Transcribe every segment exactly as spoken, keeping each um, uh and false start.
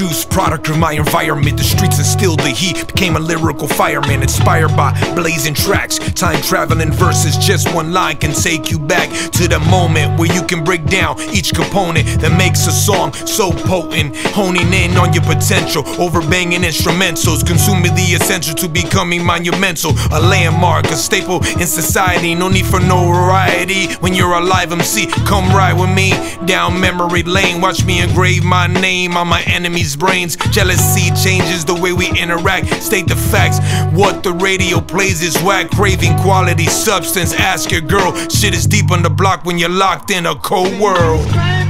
produced, product of my environment. The streets instilled the heat, became a lyrical fireman. Inspired by blazing tracks, time traveling verses. Just one line can take you back to the moment where you can break down each component that makes a song so potent. Honing in on your potential, over banging instrumentals, consuming the essential to becoming monumental. A landmark, a staple in society. No need for notoriety when you're a live M C. Come ride with me down memory lane. Watch me engrave my name on my enemies' brains. Jealousy changes the way we interact. State the facts, what the radio plays is whack. Craving quality substance, ask your girl. Shit is deep on the block when you're locked in a cold world.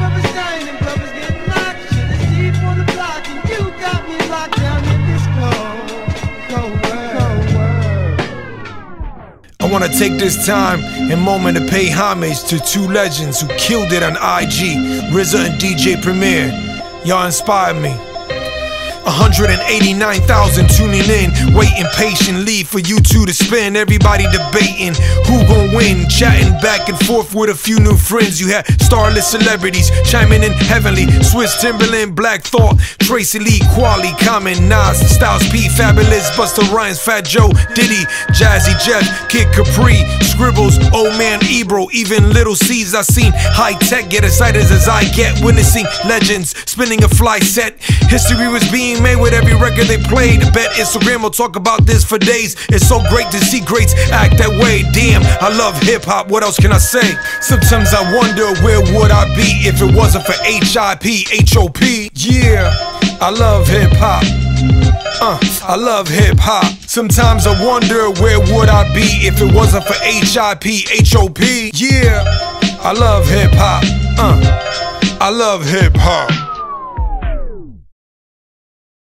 I wanna take this time and moment to pay homage to two legends who killed it on I G, R Z A and D J Premier. Y'all inspired me. one hundred eighty-nine thousand tuning in, waiting patiently for you two to spin. Everybody debating who gon' win, chatting back and forth with a few new friends. You had starless celebrities chiming in heavenly. Swiss Timberland, Black Thought, Tracy Lee, Quali, Common, Nas, Styles P, Fabulous, Busta Rhymes, Fat Joe, Diddy, Jazzy Jeff, Kid Capri, Scribbles, Old Man Ebro, even Little C's. I seen high tech get excited as I get, witnessing legends spinning a fly set. History was being made with every record they played. I bet Instagram will talk about this for days. It's so great to see greats act that way. Damn, I love hip-hop, what else can I say? Sometimes I wonder where would I be if it wasn't for H I P, H O P. Yeah, I love hip-hop. Uh, I love hip-hop. Sometimes I wonder where would I be if it wasn't for H I P, H O P. Yeah, I love hip-hop. Uh, I love hip-hop.